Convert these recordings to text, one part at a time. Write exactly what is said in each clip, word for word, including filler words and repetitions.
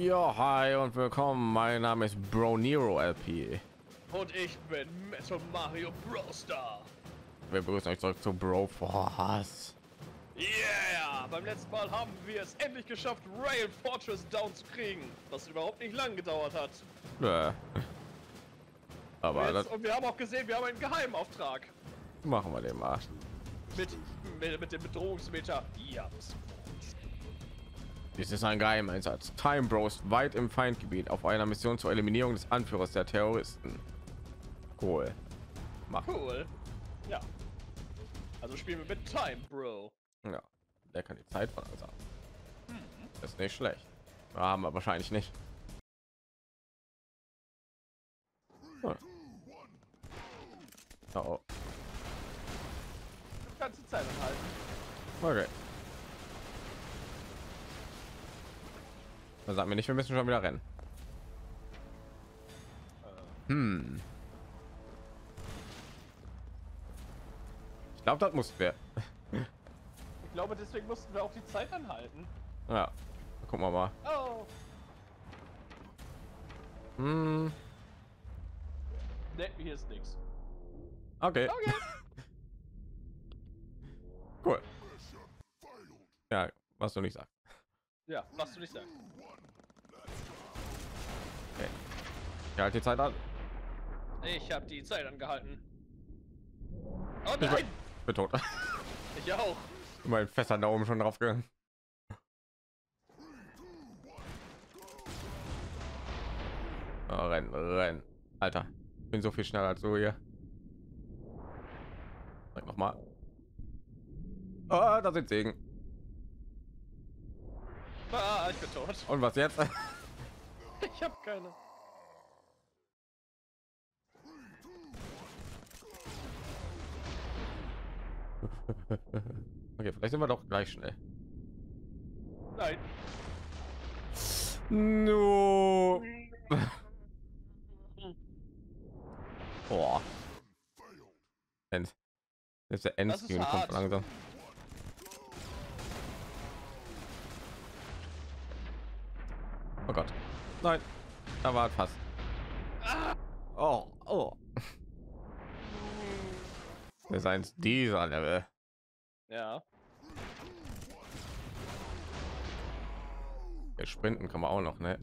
Ja, hi und willkommen. Mein Name ist Bro Nero L P. Und ich bin Metal Mario Bros. Star. Wir begrüßen euch zurück zu Bro Force. Yeah! Beim letzten Mal haben wir es endlich geschafft, Rail Fortress down zu kriegen, was überhaupt nicht lang gedauert hat. Ja. Aber und, das jetzt, und wir haben auch gesehen, wir haben einen Geheimauftrag. machen wir den mal. Mit, mit, mit dem Bedrohungsmeter. Ja. Dies ist ein Geheimeinsatz. Time Bros weit im Feindgebiet auf einer Mission zur Eliminierung des Anführers der Terroristen. Cool. Mach. Cool. Ja. Also spielen wir mit Time, Bro. Ja. Der kann die Zeit von uns haben. Das ist nicht schlecht. Haben wir wahrscheinlich nicht. Oh. Oh, oh. Du kannst die Zeit anhalten. Okay. Da sagt mir nicht, wir müssen schon wieder rennen. Hm. Ich glaube, das mussten wir. Ich glaube, deswegen mussten wir auch die Zeit anhalten. Ja. Gucken wir mal. Oh. Hm. Ne, hier ist nichts. Okay. Okay. Cool. Ja, was du nicht sagst. Ja, was du nicht sagst. Okay. Ich halte die Zeit an. Ich habe die Zeit angehalten. Oh Ich nein! bin tot. Ich auch. Mein Fässer da oben schon drauf gegangen. Oh, rennen, rennen. Alter, ich bin so viel schneller als du hier. Sag noch mal. Oh, da sind Segen. Ah, ich bin tot. Und was jetzt? Ich habe keine. Okay, vielleicht sind wir doch gleich schnell. Nein. No. Boah. End. Jetzt der Endscreen kommt hart. langsam. Oh Gott. Nein. Da war es fast. Oh, oh. Das ist eins dieser Level. Ja. Ja, sprinten kann man auch noch, ne?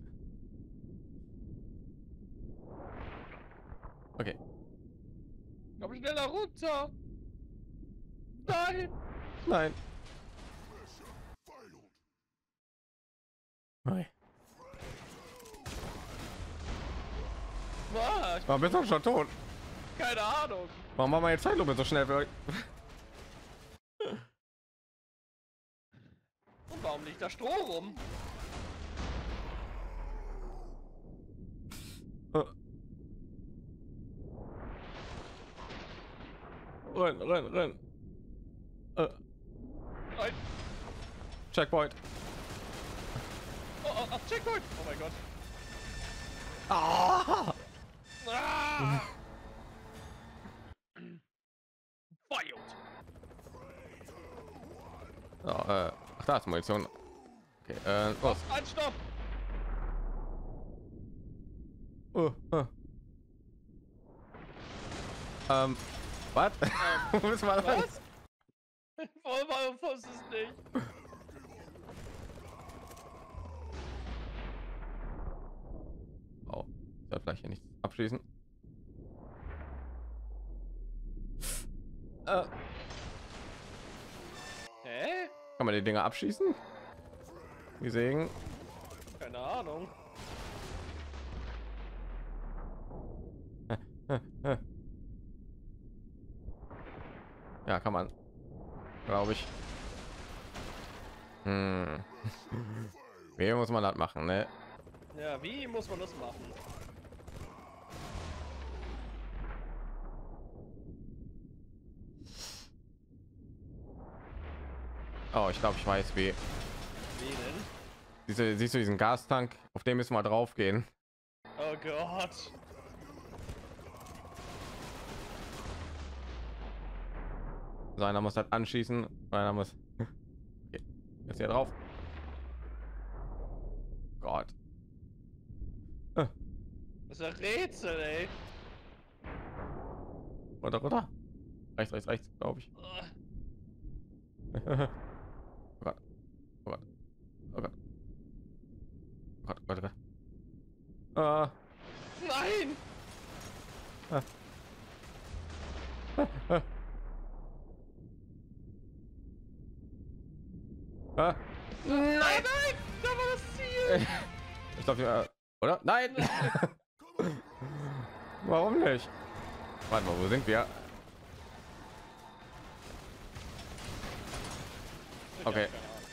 Okay. Komm schneller runter. Nein. Nein. Nein. Ah, ich War bist doch schon tot. keine Ahnung. Warum machen wir jetzt Zeitlupe so schnell für euch? Und warum liegt da Stroh rum? Renn, renn, renn. Äh, Nein. Checkpoint. Oh, oh, oh, Checkpoint. Oh mein Gott. Ah! Ah. Failed. Oh, äh, ach, da ist Munition. Okay, äh, los. Ein Stopp. Uh, uh. Ähm, was? Wo müssen wir lang? Was? Warum wusste es nicht? Oh, ich soll vielleicht hier nicht abschließen. Äh, Hä? kann man die Dinger abschießen? Die Segen? Keine Ahnung. Ja, kann man, glaube ich. Hm. Wie muss man das machen, ne? Ja, wie muss man das machen? Oh, ich glaube, ich weiß wie. Wie denn? Diese, siehst du diesen Gastank? Auf dem müssen wir drauf gehen. Oh Gott. So, einer muss das anschießen, einer muss okay. Jetzt hier drauf. Gott. Das ist ein Rätsel, ey. Oder, oder? Rechts, rechts, rechts, glaube ich. Oh. Oh Gott. Oh Gott. Oh Gott. Oh Gott, oh Gott, oh Gott. Ah. Nein! Ah. Ah. Ah. Ah. Nein, nein! Da war das Ziel! Ich glaube, ja, oder? Nein! Warum nicht? Warte mal, wo sind wir? Okay.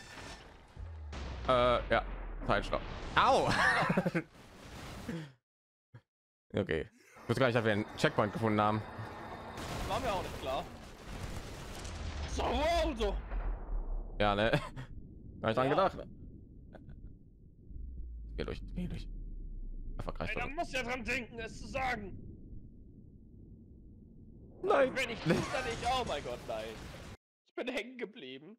Äh, ja, Zeitstopp. Au! Okay. Ich wusste gar nicht, dass wir einen Checkpoint gefunden haben. War mir auch nicht klar. So, also. Ja, ne? Gar nicht dran Ja. gedacht. Geh durch, geh durch. Erfolgreich. Einer muss ja dran denken, es zu sagen. Nein. Wenn ich das dann nicht. Oh mein Gott, nein. Ich bin hängen geblieben.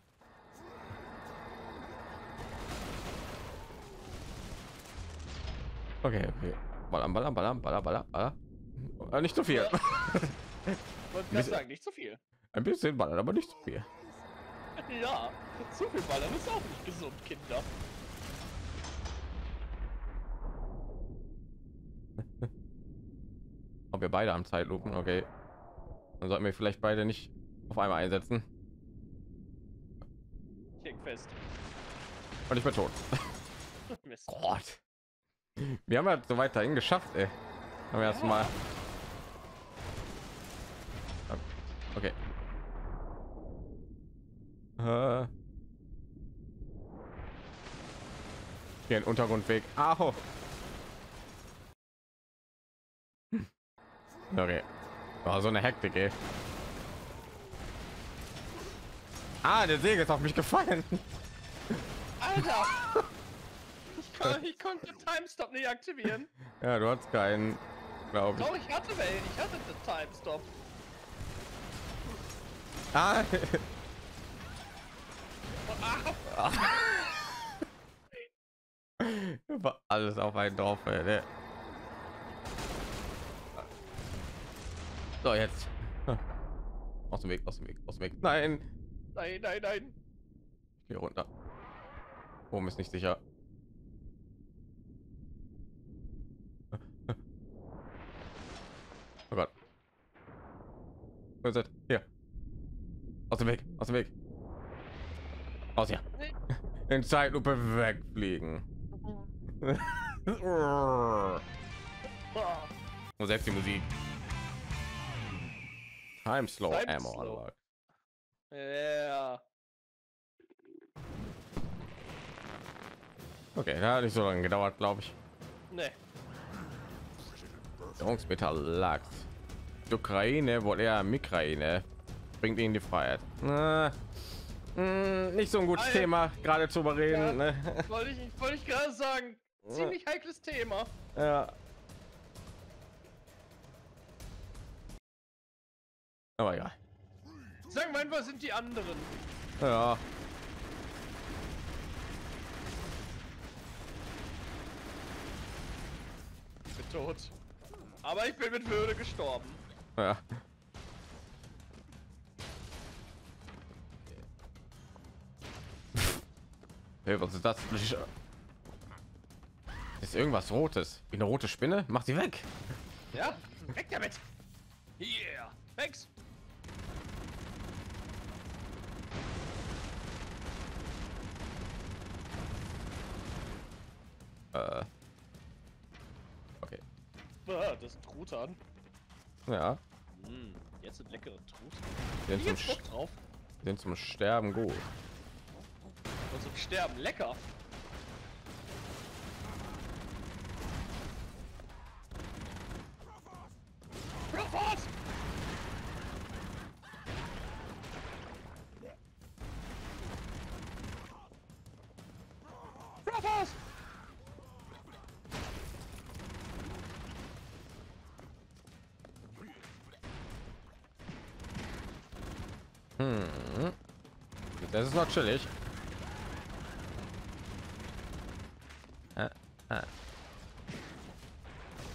Okay, okay. Ballern, ballern, ballern, ballern, ballern, ballern. Äh, nicht zu viel. Ja. Wollte gerade sagen, nicht zu viel. Ein bisschen ballern, aber nicht zu viel. Ja, zu viel Ballern ist auch nicht gesund, Kinder. Ob wir beide am Zeitlupen, okay. Dann sollten wir vielleicht beide nicht auf einmal einsetzen. Ich häng fest. Und ich bin tot. Mist. Gott. Wir haben ja so weit dahin geschafft, ey. Haben wir erst Ja. mal. Okay. Äh. Hier ein Untergrundweg. Au. Hm. Okay. War so eine Hektik, ey. Ah, der Säge ist auf mich gefallen. Alter! Ich, kon ich konnte den Timestop nicht aktivieren. Ja, du hast keinen, glaube ich. Doch, ich hatte wel, ich hatte den Timestop. Ah. Ah, War alles auf einen drauf, ey, ne? So, jetzt. Aus dem Weg, aus dem Weg, aus dem Weg. Nein. nein, nein, nein. Hier runter. Oben ist nicht sicher. Oh Gott. Wo ist das? Hier. Aus dem Weg, aus dem Weg. Aus hier. In Zeitlupe wegfliegen. Und selbst die Musik. Time slow Time ammo slow. unlocked. Ja. Okay, da hat nicht so lange gedauert, glaube ich. Ne. Jungsmetall lagt. Die Ukraine wohl eher Mikraine bringt ihnen die Freiheit. Na, mh, nicht so ein gutes Alter. Thema gerade zu überreden. Ja. Ne? Wollte ich, wollte ich gerade sagen. Ziemlich heikles Thema. Ja. Aber ja. Sag mal, was sind die anderen? Ja. Ich bin tot. Aber ich bin mit Würde gestorben. Ja. Hey, was ist das? Ist irgendwas Rotes? Wie eine rote Spinne? Mach sie weg. Ja, weg damit. Yeah, thanks. Äh. Okay. Ah, das ist Truthahn. Ja. Mm, jetzt sind leckere Truthahn. Sind zum, Jetzt Bock drauf. sind zum Sterben gut. Und zum Sterben lecker. Sofort! Brothers! Hm. Das ist noch chillig. Äh, äh.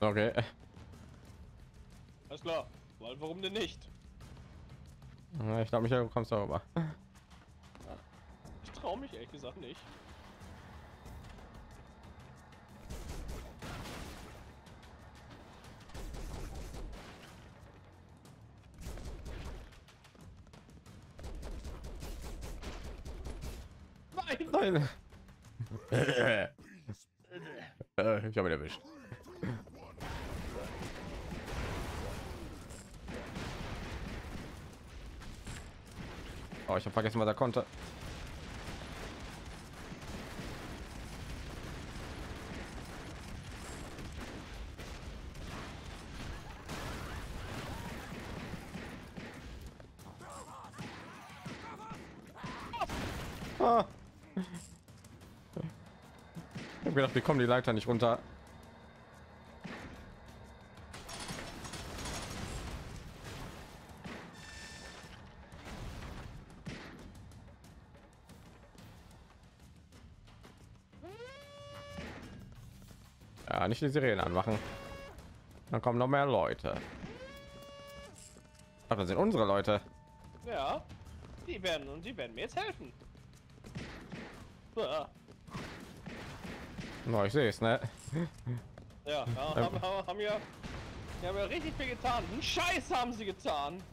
Okay. Alles klar. Weil warum denn nicht? Ich glaube, Michael, du kommst darüber. Ich traue mich ehrlich gesagt nicht. Nein. äh, ich habe ihn erwischt. Oh, ich habe vergessen, was er konnte. Ah. Ich habe gedacht, wir kommen die Leiter nicht runter. Ja, nicht die Sirenen anmachen. Dann kommen noch mehr Leute. Ach, das sind unsere Leute. Ja, die werden und die werden mir jetzt helfen. Ja, No, ich sehe es, ne? ja, ja haben, haben, haben ja, die haben ja richtig viel getan. Einen Scheiß haben sie getan.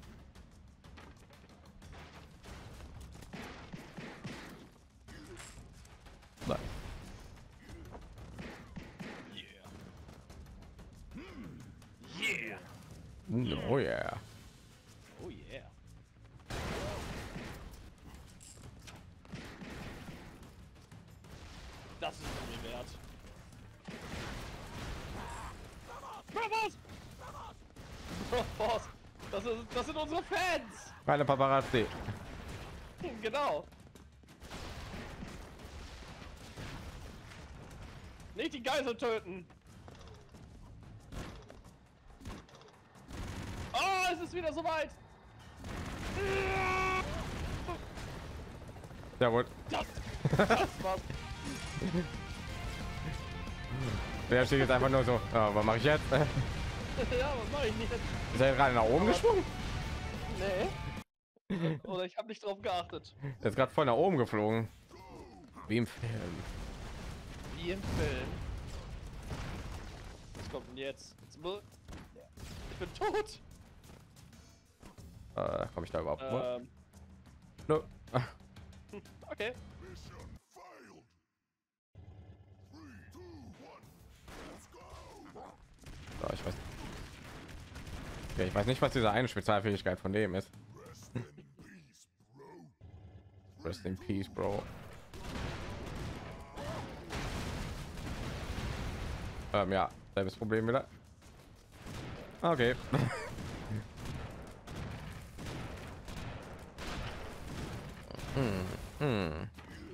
Nein. Yeah. Oh yeah. Oh yeah. Das ist es mir wert. Brothers! Brothers! Das, ist, das sind unsere Fans! Meine Paparazzi. Genau. Nicht die Geisel töten. Oh, es ist wieder soweit. Ja gut. Das, das war's. Der steht jetzt einfach nur so. Ja, was mache ich jetzt? Ja, was mache ich nicht? Ist er gerade nach oben geschwungen? Nee. Oder ich habe nicht drauf geachtet. Er ist gerade voll nach oben geflogen. Wie im Film. Wie im Film. Was kommt denn jetzt? Ich bin tot. Äh, komme ich da überhaupt? Ähm, No. okay. So, ich weiß. Ja, ich weiß nicht, was diese eine Spezialfähigkeit von dem ist. Rest in peace, Bro. Ähm, ja, selbes Problem wieder. Okay. hm, hm.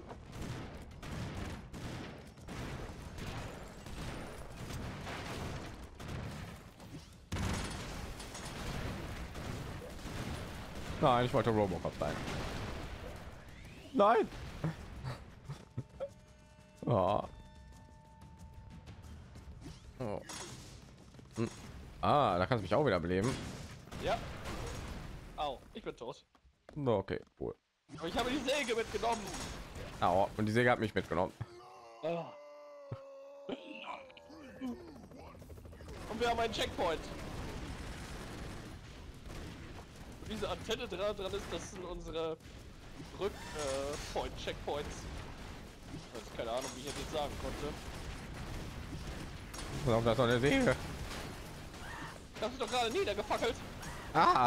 Nein, ich wollte Robocop sein. Nein. Oh. Oh. Hm. Ah, da kannst du mich auch wieder beleben. Ja. Au, ich bin tot. Okay, cool. Aber ich habe die Säge mitgenommen. Au, und die Säge hat mich mitgenommen. Oh. Und wir haben einen Checkpoint. Und diese Antenne dran, dran ist, das sind unsere Rück äh, Point Checkpoints. Ich weiß keine Ahnung, wie ich jetzt sagen konnte. Ich glaube, das ist doch eine Säge. Das ist doch gerade niedergefackelt. Ah.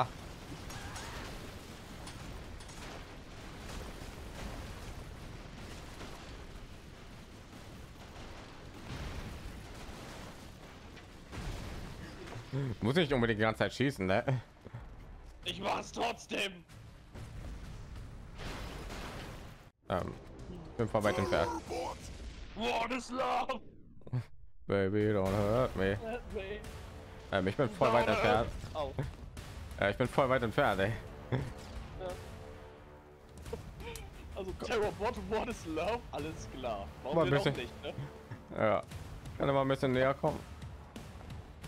Muss nicht unbedingt die ganze Zeit schießen, ne? Ich mach's trotzdem. Ähm, bin voll weit entfernt. What is love? Baby, don't hurt me. Ähm, ich bin voll weit entfernt. Au. Äh, ich bin voll weit entfernt, ey. Ja. Also Terror Bot, what is love? Alles klar. Warum Mal wir ein noch bisschen- nicht, ne? Ja, kann er mal ein bisschen näher kommen.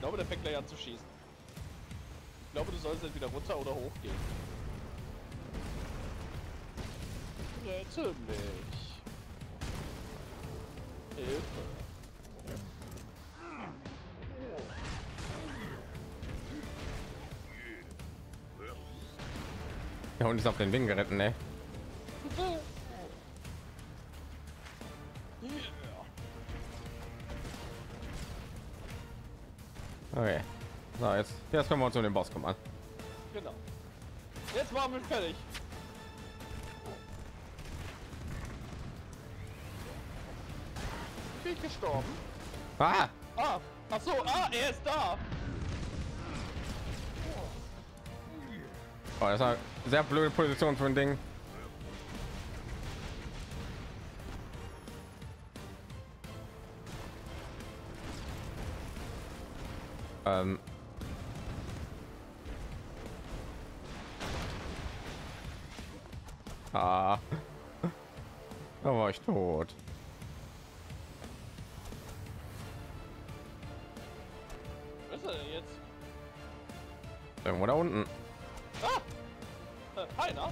glaube, der fängt gleich an zu schießen. Ich glaube, du sollst entweder runter oder hoch gehen. Rette mich. Hilfe. Der Hund ist auf den Wing geritten, ne? Okay. So, jetzt, jetzt können wir uns um den Boss kümmern. Genau. Jetzt waren wir fertig. Ich bin gestorben. Ah! Ah, ach so, ah, er ist da. Oh, das ist eine sehr blöde Position für ein Ding. Ähm. Ah. Da war ich tot. Was ist er denn jetzt? Irgendwo da unten. Ah! Äh, einer?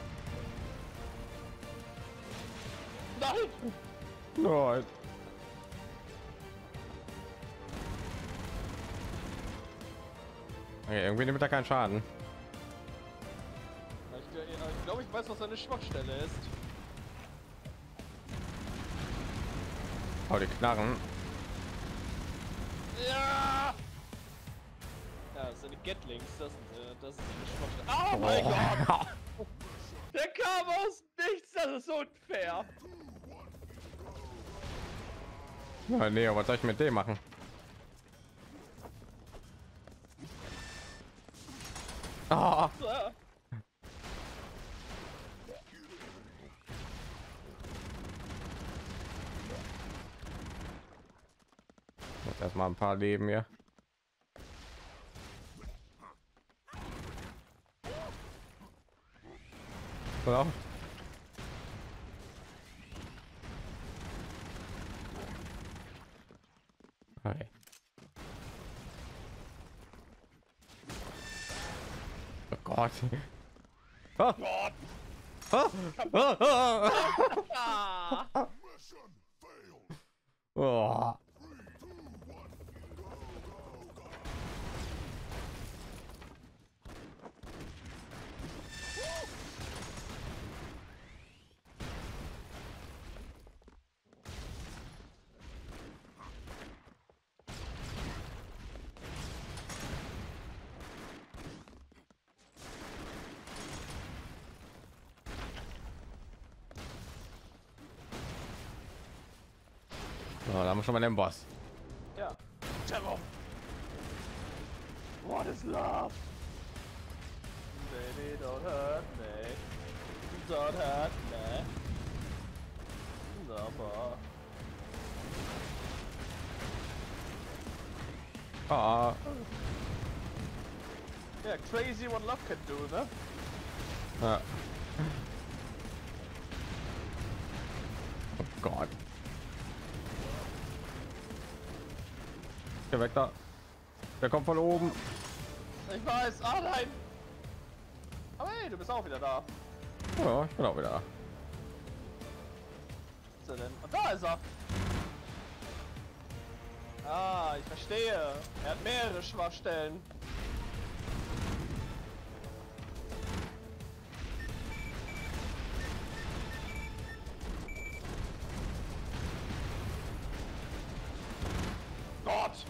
Nein! Nein. Okay, irgendwie nimmt er keinen Schaden. Ich, ich glaube, ich weiß, was seine Schwachstelle ist. Oh, die Knarren. Ja! Ja, das sind die Gatlings, das, äh, das ist eine Schwachstelle. Oh mein Gott! Der kam aus nichts, das ist unfair! Ja, nee, was soll ich mit dem machen? Ah. Ja. Jetzt erstmal ein paar Leben hier. Ja. Okay. Oh Gott. Oh. Gott! Oh. Oh. Oh. Ah. Oh. Oh, da haben wir schon mal den Boss. Ja. Terror. What is love? Baby, don't hurt me. Don't hurt me. Never. Ah. Yeah, crazy what love can do, ne? Ja. Oh Gott. Geh weg da. Der kommt von oben. Ich weiß. Ah nein. Aber hey, du bist auch wieder da. Ja, ich bin auch wieder da. Was ist er denn? Und da ist er. Ah, ich verstehe. Er hat mehrere Schwachstellen. Gott!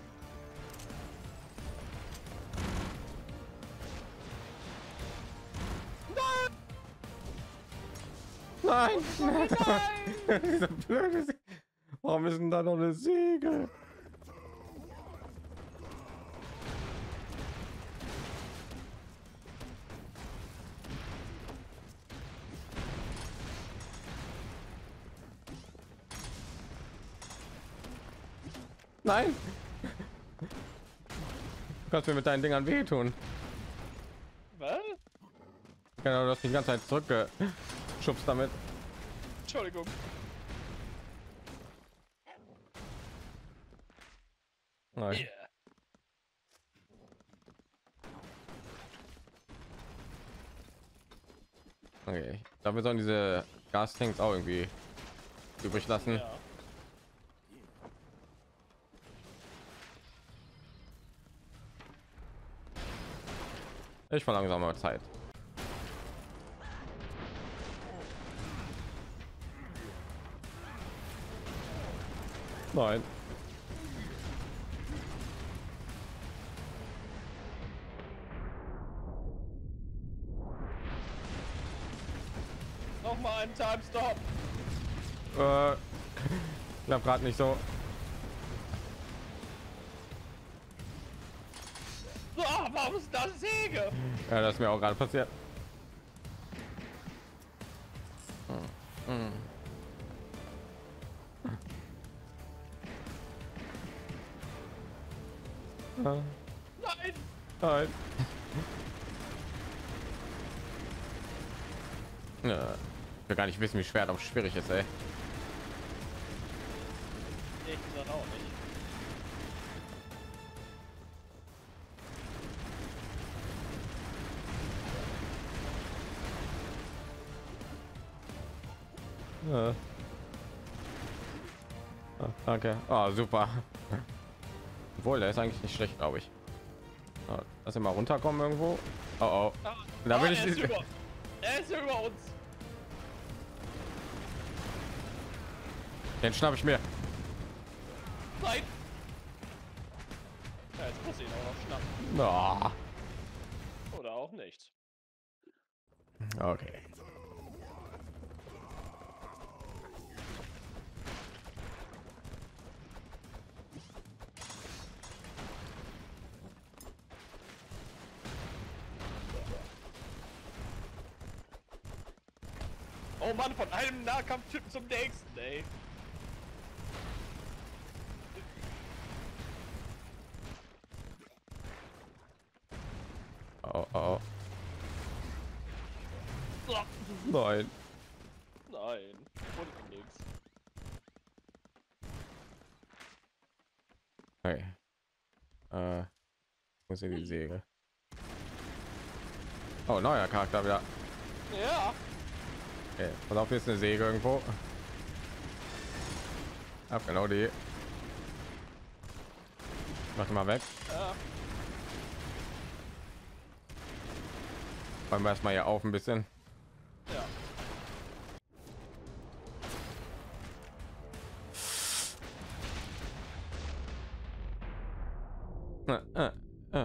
Nein! Nein! Dieser blöde Se- Warum ist denn da noch eine Säge? Nein! Du kannst mir mit deinen Dingern wehtun. Was? Genau, du hast mich die ganze Zeit zurückgeschubst damit. Entschuldigung. Nein. Yeah. Okay. Ich glaube, wir sollen diese Gastanks auch irgendwie übrig lassen. Ja. Ich verlangsame mal Zeit. Nein. Noch mal einen Time Stop. Äh, ich glaube gerade nicht so. So, ah, warum ist das Säge? Ja, das ist mir auch gerade passiert. Hm. Ah, Nein. nein. Ja, ich will gar nicht wissen, wie schwer das schwierig ist, ey. Ich gesagt auch nicht. Ja. Ah, danke. Oh, super. Obwohl, der ist eigentlich nicht schlecht, glaube ich. Oh, lass ihn mal runterkommen irgendwo. Oh, oh. Ah, Da ah, bin er ich ist über. Er ist über uns. Den schnapp ich mir. Nein. Ja, jetzt muss ich ihn auch noch schnappen. Oh. Oder auch nicht. Okay. Oh Mann, von einem Nahkampftypen zum nächsten, ey. Oh, oh. Oh. Nein. Nein, und nix. Okay. Äh, wo ist hier die Säge? Oh, neuer Charakter wieder. Ja. Okay, pass auf, hier ist eine Säge irgendwo. Hab genau die. Mach die mal weg. Ja. Räumen wir erstmal hier auf ein bisschen. Ja. Äh, äh, äh.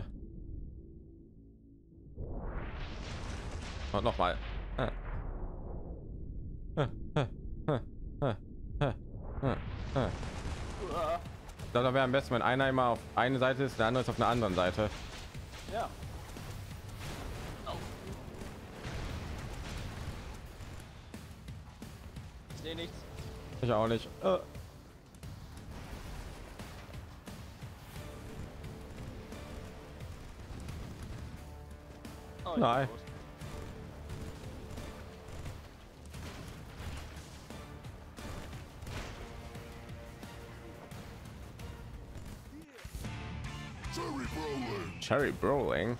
Und noch mal. Äh. Äh, äh, äh, äh, äh, äh, äh. Uah. Ich glaube, da wäre am besten, wenn einer immer auf eine Seite ist, der andere ist auf einer anderen Seite. Ja. Oh. Ich sehe nichts. Ich auch nicht. Äh. Oh, Nein. Idiot. Cherry Brawling.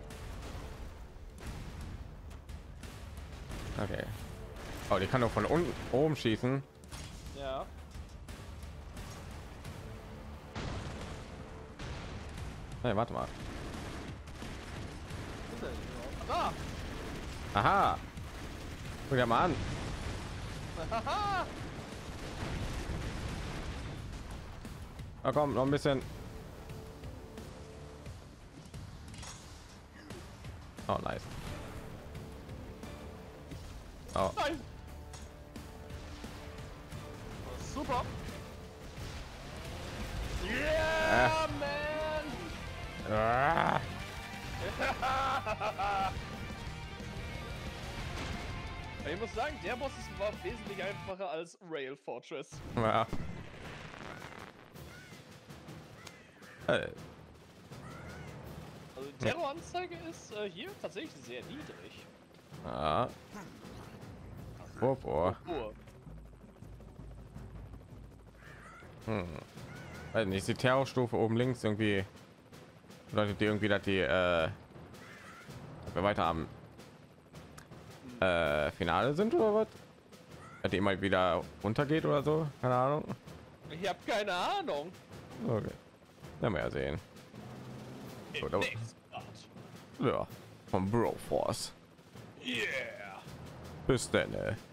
Okay. Oh, die kann doch von unten oben schießen. Ja. Hey, warte mal. Wo ist er denn überhaupt? Ah! Aha. Guck dir mal an. Haha! Na komm, noch ein bisschen. Oh, nice. Oh. Nein! Super! Yeah, man! Ah. Ich muss sagen, der Boss ist war wesentlich einfacher als Rail Fortress. Ja. Äh, Also die Terroranzeige ist äh, hier tatsächlich sehr niedrig. ah. Oh, boah. Oh. Hm. Weiß nicht, ist die Terrorstufe oben links irgendwie bedeutet die irgendwie, dass die äh, dass wir weiter haben. äh, Finale sind oder was? Hat die mal wieder runtergeht oder so? Keine Ahnung. Ich habe keine Ahnung. Okay. Werden wir ja sehen. Im Oder- nächsten Part. Ja, vom Broforce. Yeah. Bis dann.